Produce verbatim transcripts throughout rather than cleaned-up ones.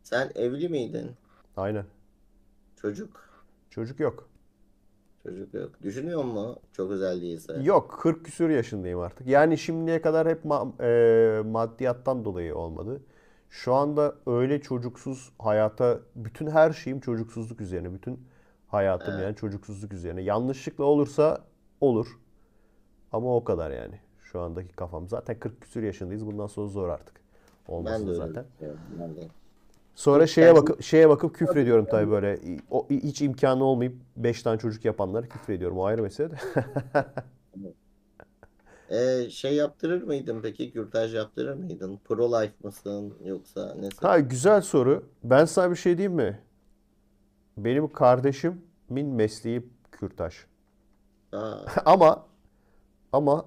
Sen evli miydin? Aynen. Çocuk. Çocuk yok. Çocuk yok. Düşünüyor mu? Çok özel değilse. Yok, kırk küsur yaşındayım artık. Yani şimdiye kadar hep ma- e, maddiyattan dolayı olmadı. Şu anda öyle çocuksuz hayata, bütün her şeyim çocuksuzluk üzerine. Bütün hayatım Ha, yani çocuksuzluk üzerine. Yanlışlıkla olursa olur. Ama o kadar yani. Şu andaki kafam. Zaten kırk küsur yaşındayız. Bundan sonra zor artık. ben Olması de da öyle zaten. düşünüyorum. Ben de. Sonra Hiç şeye kendi bakıp şeye bakıp küfrediyorum tabii böyle. O, hiç imkanı olmayıp beş tane çocuk yapanlara küfrediyorum. O ayrı mesele de. Ee, şey yaptırır mıydın peki? Kürtaj yaptırır mıydın? Pro-life mısın yoksa nesin? Ha, güzel soru. Ben sana bir şey diyeyim mi? Benim kardeşimin mesleği kürtaj. Aa, Ama ama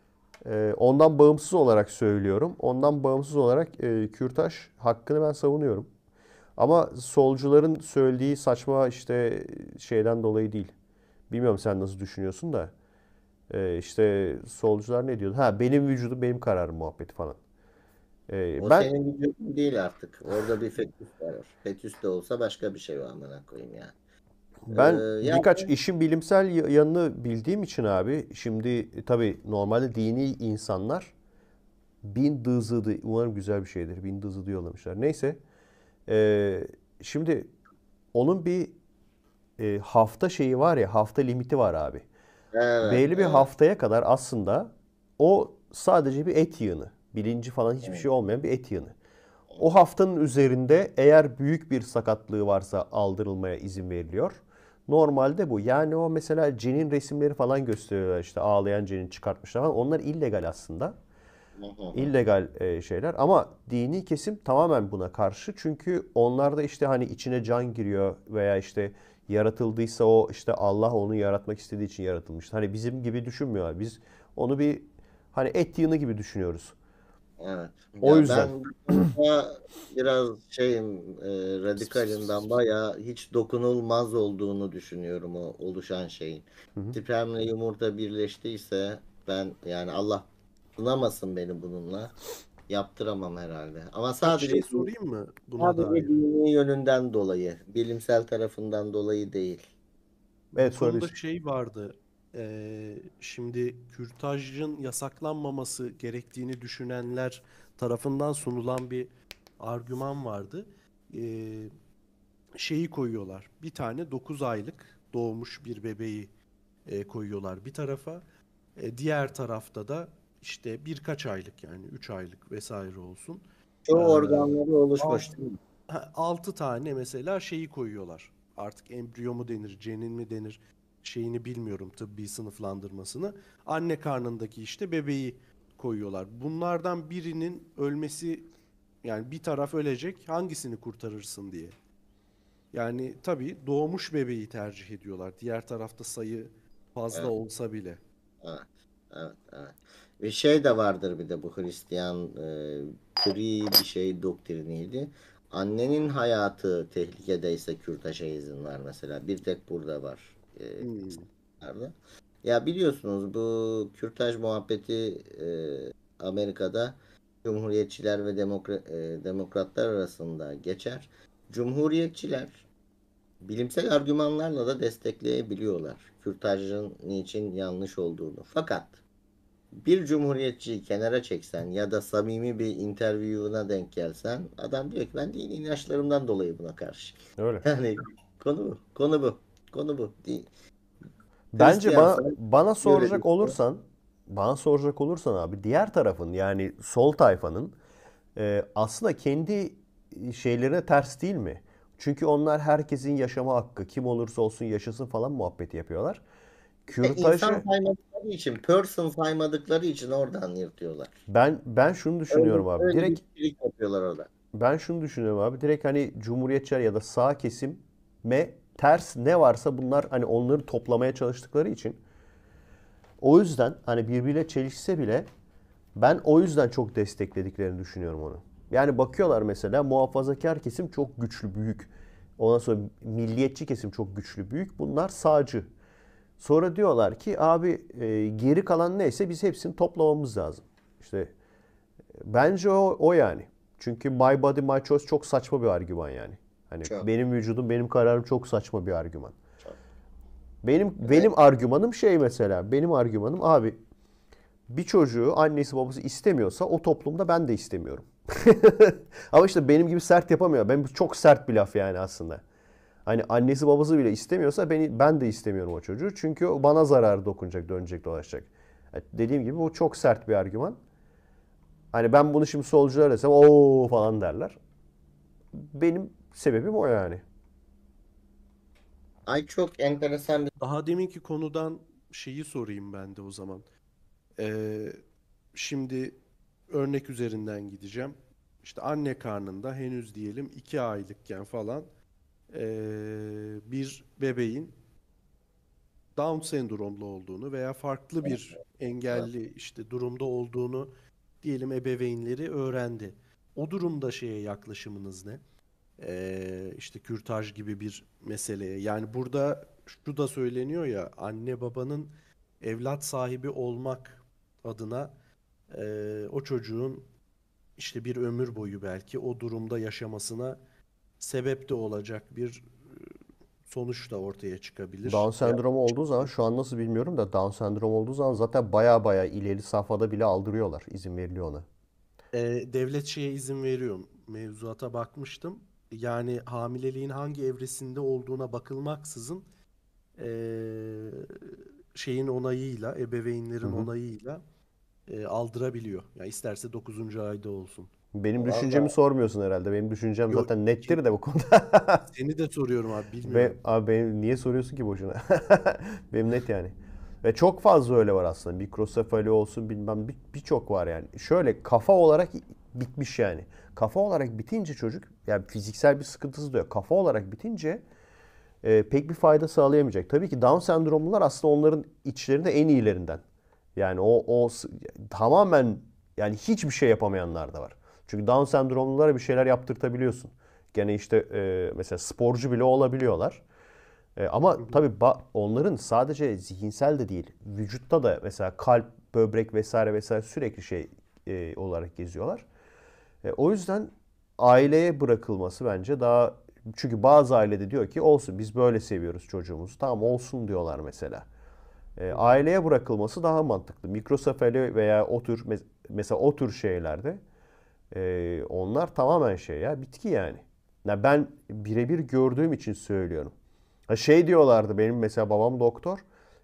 e, ondan bağımsız olarak söylüyorum. Ondan bağımsız olarak e, kürtaj hakkını ben savunuyorum. Ama solcuların söylediği saçma işte şeyden dolayı değil. Bilmiyorum sen nasıl düşünüyorsun da. E, işte solcular ne diyordu? Ha, benim vücudum benim kararım muhabbeti falan. E, o ben senin vücudun değil artık. Orada bir fetüs var. Fetüs de olsa başka bir şey var amına koyayım ya. Ee, Ben yani birkaç işin bilimsel yanını bildiğim için abi, şimdi e, tabii normalde dini insanlar bin dızıdı, umarım güzel bir şeydir, bin dızıdı yollamışlar. Neyse, e, şimdi onun bir e, hafta şeyi var ya, hafta limiti var abi. evet, Belli bir evet. haftaya kadar aslında o sadece bir et yığını. Bilinci falan hiçbir Evet. şey olmayan bir et yığını. O haftanın üzerinde eğer büyük bir sakatlığı varsa aldırılmaya izin veriliyor. Normalde bu. Yani o mesela cenin resimleri falan gösteriyorlar, işte ağlayan cenin çıkartmışlar falan. Onlar illegal aslında. Hı hı hı. İllegal e, şeyler ama dini kesim tamamen buna karşı. Çünkü onlarda işte hani içine can giriyor veya işte yaratıldıysa o işte Allah onu yaratmak istediği için yaratılmış. Hani bizim gibi düşünmüyorlar. Biz onu bir hani et yığını gibi düşünüyoruz. Evet. O Ya yüzden. ben bu konuda biraz şeyim, e, radikalimden bayağı hiç dokunulmaz olduğunu düşünüyorum o oluşan şeyin. Spermle yumurta birleştiyse ben yani Allah sınamasın beni bununla yaptıramam herhalde. Ama Bak sadece şey sorayım mı buna sadece dair? dini yönünden dolayı, bilimsel tarafından dolayı değil. Evet, Bu konuda sorabilirsin. şey vardı. Eee, şimdi kürtajın yasaklanmaması gerektiğini düşünenler tarafından sunulan bir argüman vardı. Eee, Şeyi koyuyorlar. Bir tane dokuz aylık doğmuş bir bebeği e, koyuyorlar bir tarafa. E, diğer tarafta da işte birkaç aylık, yani üç aylık vesaire olsun. Çoğu Eee organları oluşmuş alt, değil mi? ha, altı tane mesela şeyi koyuyorlar. Artık embriyo mu denir, cenin mi denir, şeyini bilmiyorum, tıbbi sınıflandırmasını. Anne karnındaki işte bebeği koyuyorlar. Bunlardan birinin ölmesi, yani bir taraf ölecek, hangisini kurtarırsın diye. Yani tabii doğmuş bebeği tercih ediyorlar. Diğer tarafta sayı fazla Evet, olsa bile. evet, evet, evet. Bir şey de vardır bir de bu Hristiyan e, kri bir şey doktriniydi. Annenin hayatı tehlikedeyse kürtaja izin var mesela. Bir tek burada var. E, Hmm. İslamlarda. Ya biliyorsunuz bu kürtaj muhabbeti e, Amerika'da Cumhuriyetçiler ve demokra- e, demokratlar arasında geçer. Cumhuriyetçiler bilimsel argümanlarla da destekleyebiliyorlar kürtajın niçin yanlış olduğunu. Fakat bir cumhuriyetçiyi kenara çeksen ya da samimi bir interview'una denk gelsen adam diyor ki ben dini inançlarımdan dolayı buna karşı. Öyle. Yani konu bu. Konu bu. Konu bu. Di- Bence bana Hristiyansa bana göre soracak olursan, bana soracak olursan abi, diğer tarafın yani sol tayfanın e, aslında kendi şeylerine ters değil mi? Çünkü onlar herkesin yaşama hakkı, kim olursa olsun yaşasın falan muhabbeti yapıyorlar. işte insan Kürtajı saymadıkları için, person saymadıkları için oradan yırtıyorlar. ben ben şunu Öyle, düşünüyorum abi. öyle bir Direkt trik yapıyorlar orada. ben şunu düşünüyorum abi. Direkt hani cumhuriyetçiler ya da sağ kesime ters ne varsa bunlar hani onları toplamaya çalıştıkları için, o yüzden hani birbiriyle çelişse bile ben o yüzden çok desteklediklerini düşünüyorum onu. Yani bakıyorlar mesela, muhafazakar kesim çok güçlü, büyük. Ondan sonra milliyetçi kesim çok güçlü, büyük. Bunlar sağcı. Sonra diyorlar ki abi, e, geri kalan neyse biz hepsini toplamamız lazım. İşte bence o, o yani. Çünkü my body my choice çok saçma bir argüman yani. Hani Çok, benim vücudum benim kararım çok saçma bir argüman. çok. Benim Ve benim argümanım şey mesela. Benim argümanım abi bir çocuğu annesi babası istemiyorsa o toplumda ben de istemiyorum. Ama işte benim gibi sert yapamıyor. Ben çok sert bir laf yani aslında. Hani annesi babası bile istemiyorsa beni ben de istemiyorum o çocuğu. Çünkü o bana zarar dokunacak, dönecek, dolaşacak. Yani dediğim gibi bu çok sert bir argüman. Hani ben bunu şimdi solculara desem ooo falan derler. Benim sebebim o yani. ay çok enteresan bir Daha deminki konudan şeyi sorayım ben de o zaman. Ee, Şimdi örnek üzerinden gideceğim. İşte anne karnında henüz diyelim iki aylıkken falan ee, bir bebeğin Down sendromlu olduğunu veya farklı bir evet. engelli işte durumda olduğunu diyelim ebeveynleri öğrendi. O durumda şeye yaklaşımınız ne? Ee, işte kürtaj gibi bir meseleye. Yani burada şu da söyleniyor ya, anne babanın evlat sahibi olmak adına ee, o çocuğun işte bir ömür boyu belki o durumda yaşamasına sebep de olacak bir sonuç da ortaya Down çıkabilir. Veya sendromu olduğu zaman şu an nasıl bilmiyorum da Down sendromu olduğu zaman zaten baya baya ileri safhada bile aldırıyorlar. İzin veriliyor ona. Ee, devlet şeye izin veriyor. Mevzuata bakmıştım. Yani hamileliğin hangi evresinde olduğuna bakılmaksızın ee, şeyin onayıyla, Hı ebeveynlerin hı. onayıyla ee, aldırabiliyor. Yani isterse dokuzuncu ayda olsun. Benim düşüncemi Valla sormuyorsun herhalde. Benim düşüncem Yo, zaten kim, nettir de bu konuda. seni de soruyorum abi, Ve bilmiyorum. abi benim, niye soruyorsun ki boşuna? Benim net yani. Ve çok fazla öyle var aslında. Mikrosefali olsun bilmem bir- birçok var yani. Şöyle kafa olarak bitmiş yani. Kafa olarak bitince çocuk yani fiziksel bir sıkıntısı da yok. Kafa olarak bitince e, pek bir fayda sağlayamayacak. Tabii ki Down sendromlular aslında onların içlerinde en iyilerinden. Yani o, o s- tamamen yani hiçbir şey yapamayanlar da var. Çünkü Down sendromlulara bir şeyler yaptırtabiliyorsun. Gene işte e, mesela sporcu bile olabiliyorlar. E, Hı ama hı. tabii ba- onların sadece zihinsel de değil, vücutta da mesela kalp, böbrek vesaire vesaire sürekli şey e, olarak geziyorlar. E, o yüzden aileye bırakılması bence daha çünkü bazı ailede diyor ki olsun biz böyle seviyoruz çocuğumuzu. Tamam olsun diyorlar mesela. E, Hı hı. aileye bırakılması daha mantıklı. Mikrosefali veya o tür mesela o tür şeylerde e, onlar tamamen şey ya bitki yani. Ya ben birebir gördüğüm için söylüyorum. Ha şey diyorlardı benim mesela babam doktor.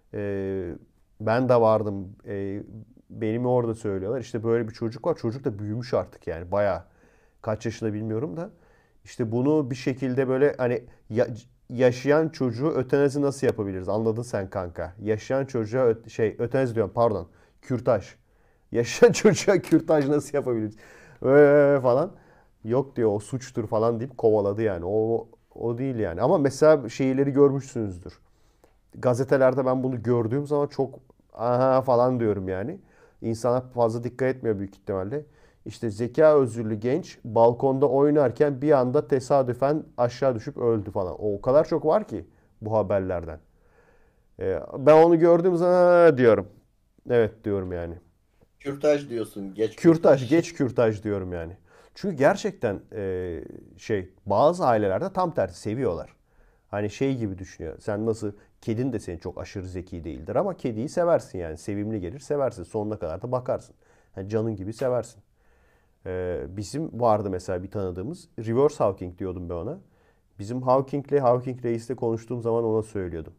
E, ben de vardım. E, benim orada söylüyorlar. İşte böyle bir çocuk var. Çocuk da büyümüş artık yani bayağı. Kaç yaşında bilmiyorum da. İşte bunu bir şekilde böyle hani ya- yaşayan çocuğu ötenazi nasıl yapabiliriz? Anladın sen kanka. Yaşayan çocuğa ö- şey ötenazi diyorum pardon. Kürtaj. Yaşayan çocuğa kürtaj nasıl yapabiliriz? Ee, falan. Yok diyor o suçtur falan deyip kovaladı yani. O o değil yani. Ama mesela şeyleri görmüşsünüzdür. Gazetelerde ben bunu gördüğüm zaman çok aha falan diyorum yani. İnsanlar fazla dikkat etmiyor büyük ihtimalle. İşte zeka özürlü genç balkonda oynarken bir anda tesadüfen aşağı düşüp öldü falan. O, o kadar çok var ki bu haberlerden. Ee, ben onu gördüğüm zaman "Ha," diyorum. Evet diyorum yani. kürtaj diyorsun. Geç Kürtaj, kürtaj. geç kürtaj diyorum yani. Çünkü gerçekten e, şey bazı ailelerde tam tersi seviyorlar. Hani şey gibi düşünüyor. Sen nasıl kedin de senin çok aşırı zeki değildir ama kediyi seversin yani. Sevimli gelir seversin. Sonuna kadar da bakarsın. Yani canın gibi seversin. Ee, bizim vardı mesela bir tanıdığımız. Reverse Hawking diyordum ben ona. Bizim Hawking'le Hawking Reis'le konuştuğum zaman ona söylüyordum.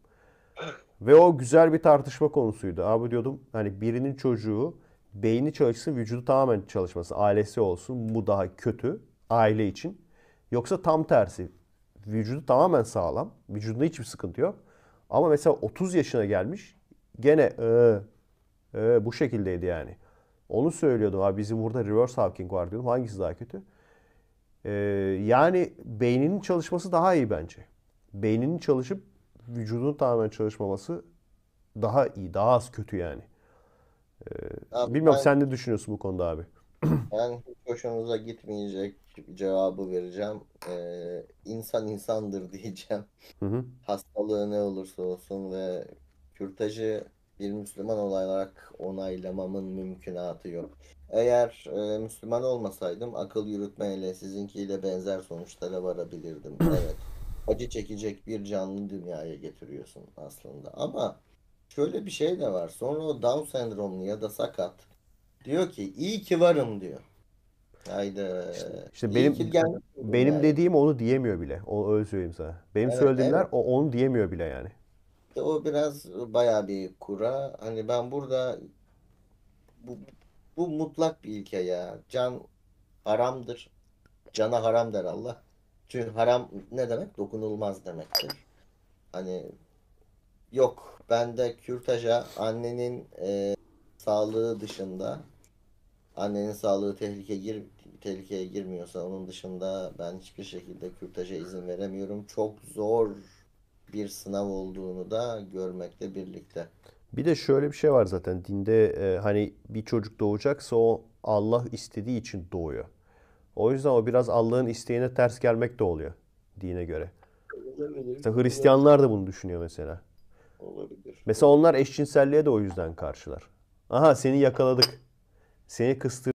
Ve o güzel bir tartışma konusuydu. Abi diyordum hani birinin çocuğu beyni çalışsın, vücudu tamamen çalışmasın. Ailesi olsun. Bu daha kötü aile için. Yoksa tam tersi. Vücudu tamamen sağlam. Vücudunda hiçbir sıkıntı yok. Ama mesela otuz yaşına gelmiş. Gene ee, ee, bu şekildeydi yani. Onu söylüyordum abi bizim burada reverse hawking var diyordum. Hangisi daha kötü? Ee, yani beyninin çalışması daha iyi bence. Beyninin çalışıp vücudun tamamen çalışmaması daha iyi, daha az kötü yani. Abi Bilmiyorum ben sen ne düşünüyorsun bu konuda abi? ben hiç hoşunuza gitmeyecek bir cevabı vereceğim. Ee, insan insandır diyeceğim. Hı hı. Hastalığı ne olursa olsun ve kürtajı bir Müslüman olarak onaylamamın mümkünatı yok. Eğer e, Müslüman olmasaydım akıl yürütmeyle sizinkiyle benzer sonuçlara varabilirdim. Evet. Acı çekecek bir canlı dünyaya getiriyorsun aslında. Ama şöyle bir şey de var. Sonra o Down sendromlu ya da sakat diyor ki iyi ki varım diyor. Haydi. İşte, işte İyi ki benim geldim benim dünyaya. dediğim onu diyemiyor bile. O öyle söyleyeyim sana. Benim Evet, söylediğimler evet. o onu diyemiyor bile yani. İşte o biraz bayağı bir kura. Hani ben burada bu, bu mutlak bir ilke ya. Can haramdır. Cana haram der Allah. Çünkü haram ne demek? Dokunulmaz demektir. Hani yok bende kürtaja annenin e, sağlığı dışında annenin sağlığı tehlike gir, tehlikeye girmiyorsa onun dışında ben hiçbir şekilde kürtaja izin veremiyorum. Çok zor bir sınav olduğunu da görmekle birlikte. Bir de şöyle bir şey var zaten dinde e, hani bir çocuk doğacaksa o Allah istediği için doğuyor. O yüzden o biraz Allah'ın isteğine ters gelmek de oluyor dine göre. Olabilir, Mesela olabilir, Hristiyanlar da bunu düşünüyor mesela. olabilir, Mesela onlar olabilir. eşcinselliğe de o yüzden karşılar. Aha seni yakaladık. Seni kıstırdık.